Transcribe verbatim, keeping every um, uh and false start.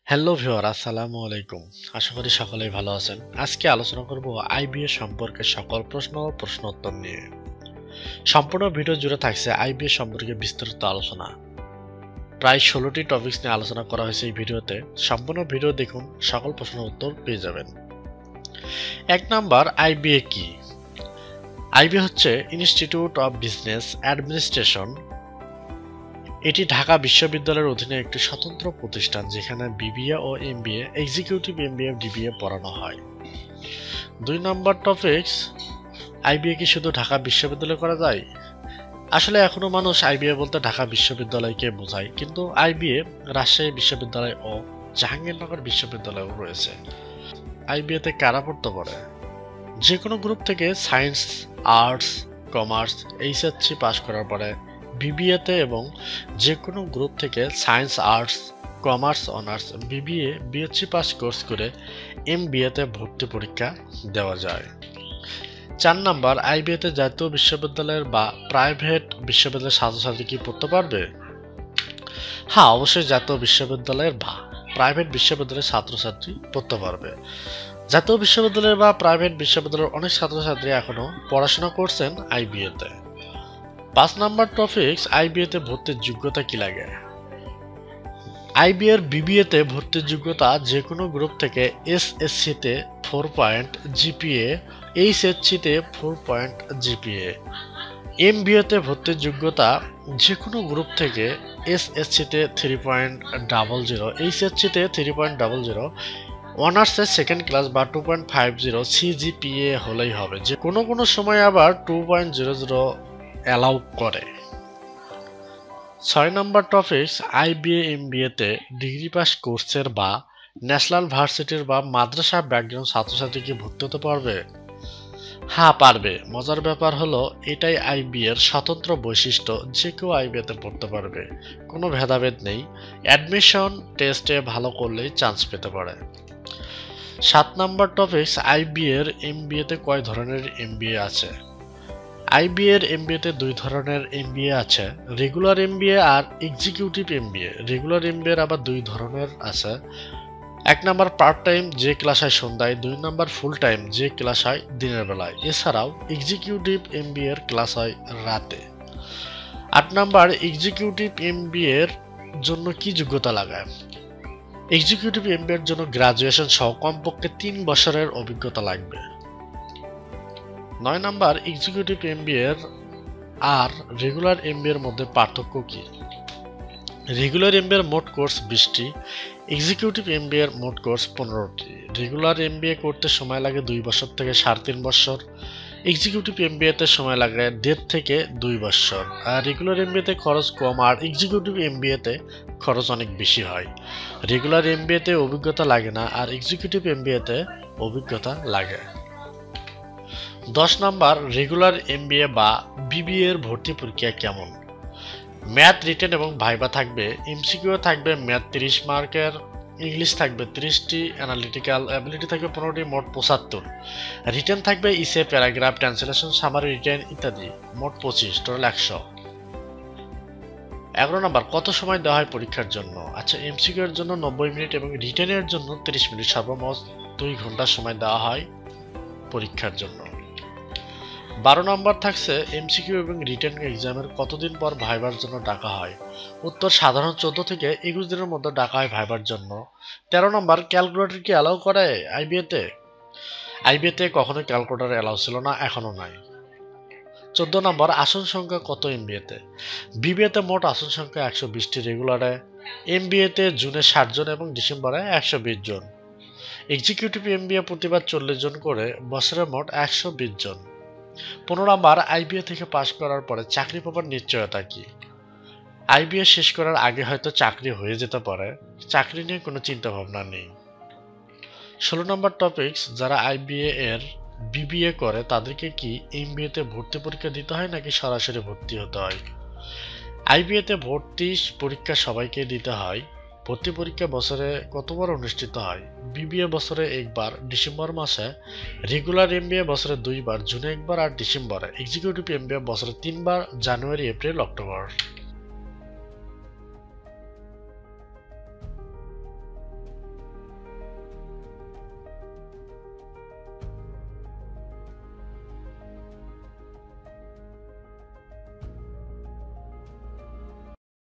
Hello viewer, আসসালামু আলাইকুম। আশা করি সকলেই ভালো আছেন। আজকে আলোচনা করব আইবিএ সম্পর্কে সকল প্রশ্ন ও প্রশ্ন উত্তর নিয়ে। সম্পূর্ণ ভিডিও জুড়ে থাকছে আইবিএ সম্পর্কে বিস্তারিত আলোচনা। প্রায় ষোলোটি টপিকস নিয়ে আলোচনা করা হয়েছে এই ভিডিওতে। সম্পূর্ণ ভিডিও দেখুন, সকল প্রশ্নের উত্তর পেয়ে যাবেন। এক নাম্বার, আইবিএ কি? আইবিএ হচ্ছে ইনস্টিটিউট অফ বিজনেস অ্যাডমিনিস্ট্রেশন। এটি ঢাকা বিশ্ববিদ্যালয়ের অধীনে একটি স্বতন্ত্র প্রতিষ্ঠান, যেখানে বিবিএ ও এমবিএ, এক্সিকিউটিভ এমবিএ, ডিবিএ পড়ানো হয়। দুই নম্বর টপিকস, আইবিএ কি শুধু ঢাকা বিশ্ববিদ্যালয়ে করা যায়? আসলে এখনো মানুষ আইবিএ বলতে ঢাকা বিশ্ববিদ্যালয়কে বোঝায়, কিন্তু আইবিএ রাজশাহী বিশ্ববিদ্যালয় ও জাহাঙ্গীরনগর বিশ্ববিদ্যালয়েও রয়েছে। আইবিএ তে কারা পড়তে পারে? যে কোনো গ্রুপ থেকে science, arts, commerce, HSC pass করার পরে বিবিএতে এবং যে কোনো গ্রুপ থেকে science, arts, commerce honours, BBA, BSc pass course করে এমবিএতে ভর্তি পরীক্ষা দেওয়া যায়। চার নাম্বার, আইবিএতে জাতীয় বিশ্ববিদ্যালয়ের বা প্রাইভেট বিশ্ববিদ্যালয়ের ছাত্রছাত্রী কি পড়তে পারবে? হ্যাঁ, অবশ্যই জাতীয় বিশ্ববিদ্যালয়ের বা প্রাইভেট বিশ্ববিদ্যালয়ের ছাত্রছাত্রী পড়তে পারবে। জাতীয় বিশ্ববিদ্যালয় বা প্রাইভেট বিশ্ববিদ্যালয়ের অনেক ছাত্রছাত্রী এখনো পড়াশোনা করছেন আইবিএতে। পাঁচ নাম্বার টপিকস, আইবিএতে ভর্তির যোগ্যতা কি লাগে? আইবিএর বিবিএতে ভর্তির যোগ্যতা যে কোনো গ্রুপ থেকে এসএসসিতে ফোর পয়েন্ট জিপিএ, এইচএসসিতে ফোর পয়েন্ট জিপিএ। এমবিএতে ভর্তির যোগ্যতা যে কোনো গ্রুপ থেকে এসএসসিতে থ্রি পয়েন্ট ডাবল জিরো, এইচএসসিতে থ্রি পয়েন্ট ডাবল জিরো, অনার্সের সেকেন্ড ক্লাস বা two point five zero CGPA হলেই হবে। যে কোনো কোনো সময় আবার two point zero zero allow করে। ছয় নম্বর টপিকস, আইবিএ এমবিএতে ডিগ্রি পাস কোর্সের বা ন্যাশনাল ভার্সিটির বা মাদ্রাসা ব্যাকগ্রাউন্ড ছাত্রছাত্রী কি ভর্তি হতে পারবে? হ্যাঁ, পারবে। মজার ব্যাপার হলো এটাই আইবি এর স্বতন্ত্র বৈশিষ্ট্য, যে কেউ আইবিএতে পড়তে পারবে, কোনো ভেদাভেদ নেই। অ্যাডমিশন টেস্টে ভালো করলেই চান্স পেতে পারে। সাত নম্বর টপিকস, আইবি এর এমবিএতে কয় ধরনের এমবিএ আছে? আইবিএ এর এমবিএতে দুই ধরনের এমবিএ আছে, রেগুলার এমবিএ আর এক্সিকিউটিভ এমবিএ। রেগুলার এমবিএ এর আবার দুই ধরনের আছে। এক নাম্বার পার্ট টাইম, যে ক্লাস হয় সন্ধ্যায়। দুই নাম্বার ফুল টাইম, যে ক্লাস হয় দিনের বেলায়। এছাড়াও এক্সিকিউটিভ এমবিএ এর ক্লাস হয় রাতে। আট নাম্বার, এক্সিকিউটিভ এমবিএ এর জন্য কি যোগ্যতা লাগায়? এক্সিকিউটিভ এমবিএ এর জন্য গ্রাজুয়েশন সহ কমপক্ষে তিন বছরের অভিজ্ঞতা লাগবে। নয় নাম্বার, এক্সিকিউটিভ এমবিএ এর আর রেগুলার এমবিএ এর মধ্যে পার্থক্য কি? রেগুলার এমবিএ এর মোট কোর্স বিশটি, এক্সিকিউটিভ এমবিএ এর মোট কোর্স পনেরোটি। রেগুলার এমবিএ করতে সময় লাগে দুই বছর থেকে সাড়ে তিন বছর, এক্সিকিউটিভ এমবিএ তে সময় লাগে দেড় থেকে দুই বছর। আর রেগুলার এমবিএ তে খরচ কম আর এক্সিকিউটিভ এমবিএ তে খরচ অনেক বেশি হয়। রেগুলার এমবিএ তে অভিজ্ঞতা লাগে না আর এক্সিকিউটিভ এমবিএ তে অভিজ্ঞতা লাগে। দশ নাম্বার, রেগুলার এমবিএ বা বিবিএ এর ভর্তি পরীক্ষা কেমন? ম্যাথ, রিটেন এবং ভাইবা থাকবে। এমসিকিউ থাকবে ম্যাথ তিরিশ মার্কের, ইংলিশ থাকবে তিরিশটি, অ্যানালিটিক্যাল অ্যাবিলিটি থাকবে পনেরোটি, মোট পঁচাত্তর। রিটেন থাকবে ইসে, প্যারাগ্রাফ, ট্রান্সলেশন, সামারি রিটেন ইত্যাদি, মোট পঁচিশ, টোটাল একশো। এগারো নাম্বার, কত সময় দেওয়া হয় পরীক্ষার জন্য? আচ্ছা, এমসিকিউ এর জন্য নব্বই মিনিট এবং রিটেনের জন্য তিরিশ মিনিট, সর্বমোট দুই ঘন্টা সময় দেওয়া হয় পরীক্ষার জন্য। বারো নম্বর থাকছে এমসিকিউ এবং রিটেন এক্সামের কতদিন পর ভাইবার জন্য ডাকা হয়? উত্তর, সাধারণ চোদ্দ থেকে একুশ দিনের মধ্যে ডাকা হয় ভাইবার জন্য। তেরো নম্বর, ক্যালকুলেটর কি অ্যালাউ করে আইবিএতে? আইবিএতে কখনো ক্যালকুলেটর অ্যালাউ ছিল না, এখনো নাই। চোদ্দ নম্বর, আসন সংখ্যা কত এমবিএতে? বিবিএতে মোট আসন সংখ্যা একশো বিশটি, রেগুলারে এমবিএতে জুনে ষাট জন এবং ডিসেম্বরে একশো বিশ জন। এক্সিকিউটিভ এমবিএ প্রতিবার চল্লিশ জন করে, বছরে মোট একশো বিশ জন। পনেরো নাম্বার, আইবিএ থেকে পাশ করার পরে চাকরি পাবার নিশ্চয়তা কি? আইবিএ শেষ করার আগে হয়তো চাকরি হয়ে যেতে পারে, চাকরি নিয়ে কোনো চিন্তা ভাবনা নেই। ষোলো নম্বর টপিকস, যারা আইবিএ এর বিবিএ করে তাদেরকে কি এমবিএ তে ভর্তি পরীক্ষা দিতে হয় নাকি সরাসরি ভর্তি হতে হয়? আইবিএ তে ভর্তি পরীক্ষা সবাইকে দিতে হয়। ভর্তি পরীক্ষা বছরে কতবার অনুষ্ঠিত হয়? বিবিএ বছরে একবার, ডিসেম্বর মাসে। রেগুলার এমবিএ বছরে দুইবার, জুনে একবার আর ডিসেম্বরে। এক্সিকিউটিভ এমবিএ বছরে তিনবার, জানুয়ারি, এপ্রিল, অক্টোবর।